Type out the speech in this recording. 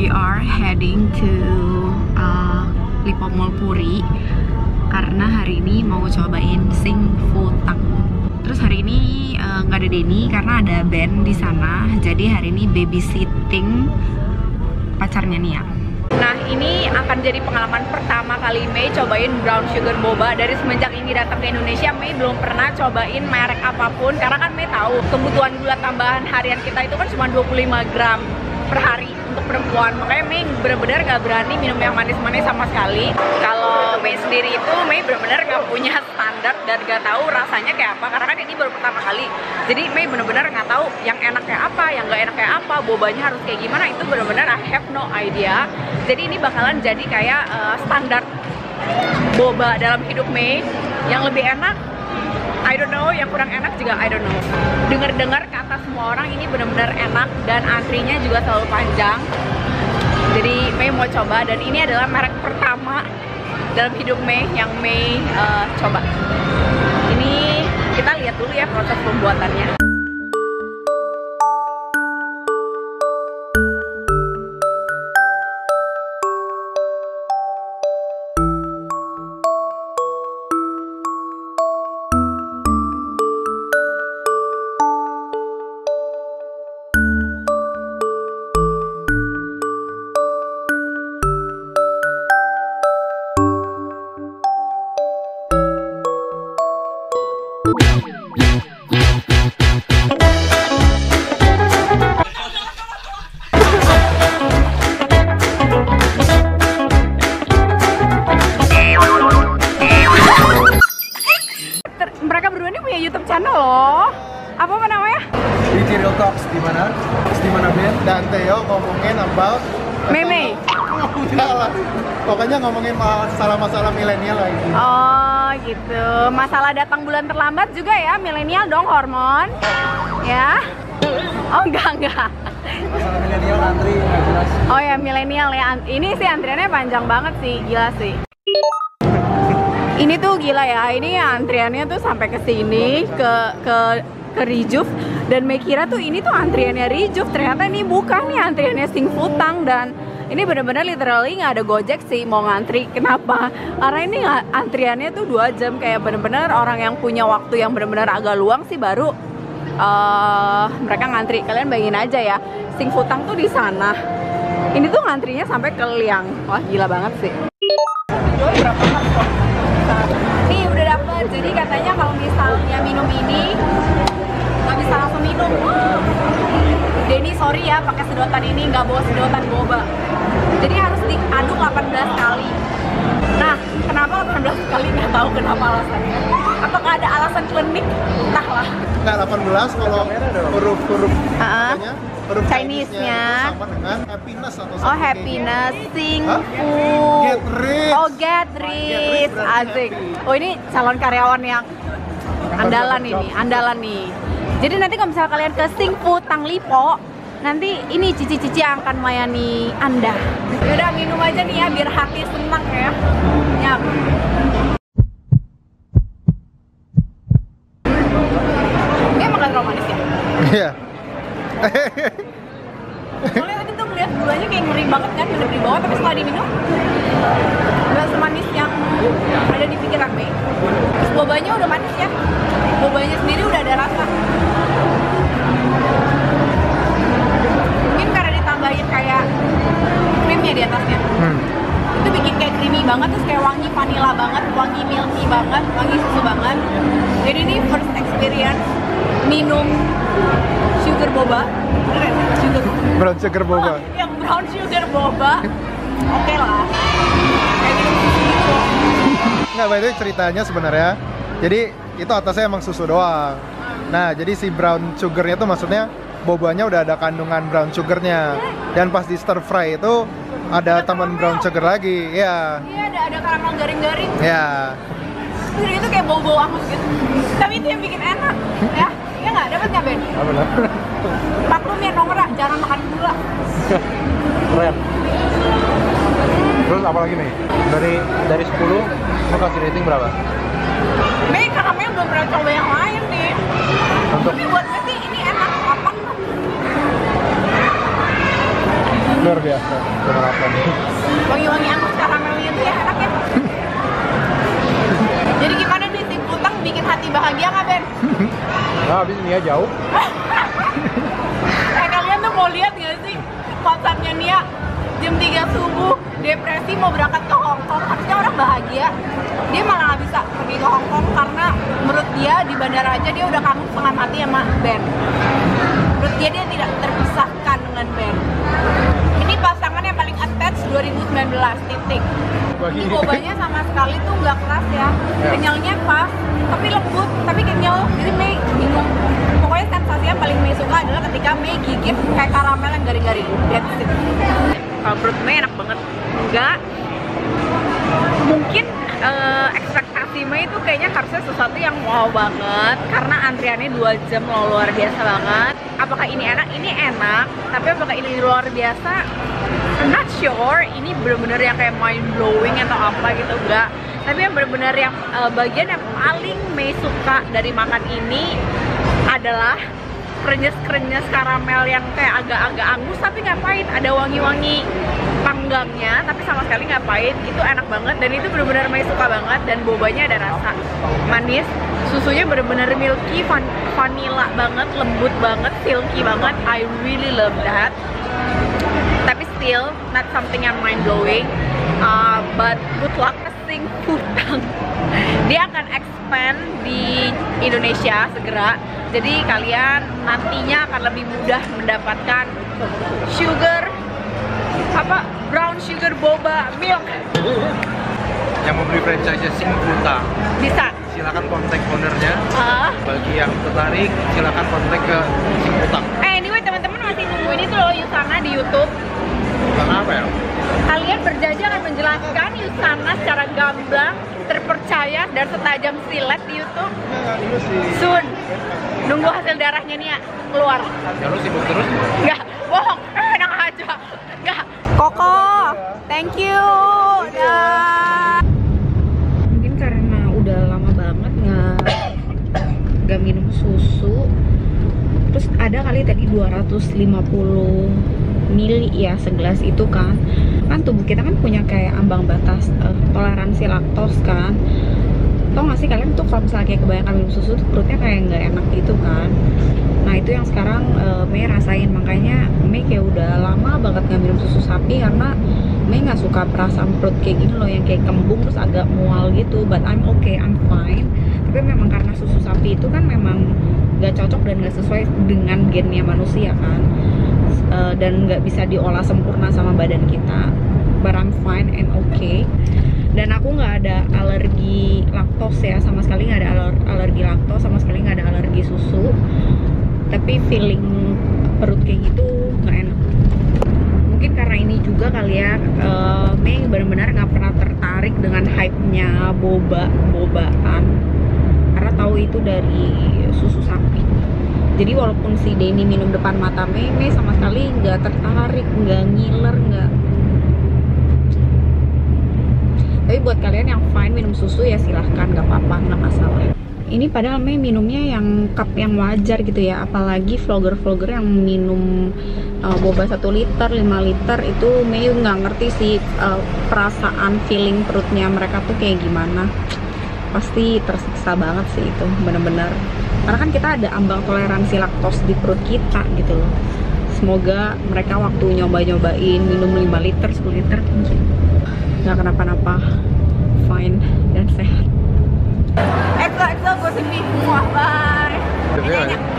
we are heading to Lipo Mall Puri karena hari ini mau cobain Sing Futang. Terus hari ini nggak ada Denny karena ada band di sana. Jadi hari ini babysitting pacarnya Nia. Nah, ini akan jadi pengalaman pertama kali Mei cobain brown sugar boba. Dari semenjak ini datang ke Indonesia, Mei belum pernah cobain merek apapun karena kan Mei tahu kebutuhan gula tambahan harian kita itu kan cuma 25 gram per hari untuk perempuan. Makanya Mei bener-bener gak berani minum yang manis-manis sama sekali. Kalau Mei sendiri itu Mei bener-bener gak punya standar dan gak tahu rasanya kayak apa karena kan ini baru pertama kali. Jadi Mei bener-bener gak tahu yang enak kayak apa, yang gak enak kayak apa, bobanya harus kayak gimana. Itu bener-bener I have no idea. Jadi ini bakalan jadi kayak standar boba dalam hidup Mei. Yang lebih enak I don't know, yang kurang enak juga I don't know. Dengar-dengar kata semua orang ini benar-benar enak dan antrinya juga selalu panjang. Jadi Mei mau coba dan ini adalah merek pertama dalam hidup Mei yang Mei coba. Ini kita lihat dulu ya proses pembuatannya. Mereka berdua ini punya YouTube channel loh. Apa namanya? Wiki Real Talks di mana Ben dan Theo ngomongin about Meme. Udah, pokoknya ngomongin masalah-masalah milenial lah ini. Oh gitu. Masalah datang bulan terlambat juga ya, milenial dong hormon. Ya? Oh enggak. Masalah milenial antri nggak jelas. Oh ya milenial ya. Ini sih antriannya panjang banget sih, gila sih. Ini tuh gila ya, ini antriannya tuh sampai ke sini, ke Rejuve. Dan Mei kira tuh ini tuh antriannya Rejuve, ternyata ini bukan nih antriannya Sing Futang. Dan ini bener-bener literally nggak ada Gojek sih mau ngantri. Kenapa? Karena ini antriannya tuh 2 jam, kayak bener-bener orang yang punya waktu yang bener-bener agak luang sih baru mereka ngantri. Kalian bayangin aja ya, Sing Futang tuh di sana. Ini tuh ngantrinya sampai ke Liang. Wah gila banget sih. Nih udah dapet, jadi katanya kalau misalnya minum ini nggak bisa langsung minum. Denny sorry ya pakai sedotan ini, nggak bawa sedotan boba. Jadi harus diaduk 18 kali. Nah, kenapa 18 kali? Nggak tahu kenapa alasannya. Apakah ada alasan klinik? Entahlah. Nggak 18 kalau huruf-huruf huruf Chinese-nya sama dengan happiness atau oh happiness, Sing Fu. Get rich. Oh get rich, asik. Oh ini calon karyawan yang andalan ini, andalan nih. Jadi nanti kalau misalnya kalian ke Sing Futang Lipo, nanti ini cici-cici yang akan melayani Anda. Yaudah minum aja nih ya biar hati senang ya. Nyap. Ini emang gak terlalu manis ya? Iya. Soalnya tadi tuh ngeliat gulanya kayak ngeri banget kan, udah di bawah, tapi setelah diminum gak semanis yang ada di pikiran Mei. Terus bobanya udah manis ya, bobanya sendiri udah ada rasa. Mungkin karena ditambahin kayak krimnya di atasnya. Itu bikin kayak creamy banget, terus kayak wangi vanilla banget, wangi milky banget, wangi susu banget. Jadi ini first experience minum sugar boba. Brown sugar boba. Yang brown sugar boba. Oke lah. Kayak minum susu gitu. Nggak, by the way ceritanya sebenarnya. Jadi itu atasnya emang susu doang. Nah, jadi si brown sugarnya tuh maksudnya bobanya udah ada kandungan brown sugarnya. Dan pas di stir fry itu ada tambahan brown sugar lagi. Iya. Iya, ada karamel garing-garing. Iya. Terus itu kayak bau-bau angus gitu. Tapi itu yang bikin enak. Ya, iya nggak? Dapat nggak Ben? Benar. Maklum ya nomor jarang makan gula. Keren. Terus apa lagi nih? Dari 10 lo kasih rating berapa? Mei karena Mei belum pernah coba yang lain nih. Tapi buat Mei sih ini enak. 8. Luar biasa penerapan. Wangi-wangi angus karamelnya tuh ya enak ya. Jadi gimana nih Sing Futang bikin hati bahagia nggak Ben? Nah, habis ini ya jauh. Kalian tuh mau lihat nggak sih WhatsAppnya Nia jam 3 subuh depresi mau berangkat ke Hong Kong, harusnya orang bahagia, dia malah nggak bisa pergi ke Hong Kong karena menurut dia di bandara aja dia udah kangen setengah mati sama Ben. Menurut dia tidak terpisahkan dengan Ben. Ini pasangan yang paling attach 2019 titik. Ini bobanya sama sekali tuh nggak keras ya, kenyalnya pas, tapi lembut, tapi kenyal. Jadi Mei bingung. Pokoknya sensasi yang paling Mei suka adalah ketika Mei gigit kayak karamel yang garing-garing. That's it. Kalau menurut Mei enak banget. Enggak. Mungkin ekspektasi Mei itu kayaknya harusnya sesuatu yang wow banget karena antriannya 2 jam loh, luar biasa banget. Apakah ini enak? Ini enak. Tapi apakah ini luar biasa? I'm not sure. Ini bener-bener yang kayak mind blowing atau apa gitu, enggak. Tapi yang bener-bener yang bagian yang paling Mei suka dari makan ini adalah krenyes-krenyes karamel yang kayak agak-agak angus tapi nggak pahit. Ada wangi-wangi panggangnya tapi sama sekali nggak pahit. Itu enak banget dan itu bener-bener Mei suka banget. Dan bobanya ada rasa manis, susunya bener-bener milky, vanilla banget, lembut banget, silky banget. I really love that. Tapi still not something yang mind blowing, but good luck ke Sing Futang. Dia akan expand di Indonesia segera, jadi kalian nantinya akan lebih mudah mendapatkan brown sugar boba milk. Yang mau beli franchise Sing Futang Bisa silakan kontak ownernya. Bagi yang tertarik silakan kontak ke Sing Futang. Anyway teman-teman masih nungguin itu loh Yusana di YouTube. Apa ya? Kalian berjanji akan menjelaskan Yusana secara gamblang, terpercaya dan setajam silet di YouTube. Soon. Nunggu hasil darahnya nih ya keluar. Ya lu sibuk terus? Enggak, bohong. Enak aja. Enggak. Koko, thank you. Mungkin karena udah lama banget nggak minum susu. Terus ada kali tadi 250 mili ya segelas itu kan tubuh kita kan punya kayak ambang batas toleransi laktos kan. Tau gak sih kalian tuh kalau misalnya kayak kebanyakan minum susu tuh perutnya kayak nggak enak gitu kan. Nah itu yang sekarang Mei rasain, makanya Mei kayak udah lama banget nggak minum susu sapi karena Mei nggak suka perasaan perut kayak gini loh, yang kayak kembung terus agak mual gitu. But I'm okay, I'm fine. Tapi memang karena susu sapi itu kan memang nggak cocok dan nggak sesuai dengan gennya manusia kan, dan nggak bisa diolah sempurna sama badan kita. But I'm fine and okay. Dan aku nggak ada alergi laktos ya, sama sekali nggak ada alergi laktos, sama sekali nggak ada alergi susu. Tapi feeling perut kayak gitu nggak enak. Mungkin karena ini juga kali ya, Mei benar-benar nggak pernah tertarik dengan hype-nya bobaan karena tahu itu dari susu sapi. Jadi walaupun si Denny minum depan mata Mei sama sekali nggak tertarik, nggak ngiler, nggak. Tapi buat kalian yang fine minum susu ya silahkan, nggak apa-apa, nggak masalah. Ini padahal Mei minumnya yang cup yang wajar gitu ya, apalagi vlogger-vlogger yang minum boba 1 liter, 5 liter itu Mei nggak ngerti sih perasaan feeling perutnya mereka tuh kayak gimana. Pasti tersiksa banget sih itu, bener-bener. Karena kan kita ada ambang toleransi laktos di perut kita gitu loh. Semoga mereka waktu nyoba-nyobain minum 5 liter, 10 liter nggak kenapa-napa, fine dan sehat. Exo, gosip nih, bye.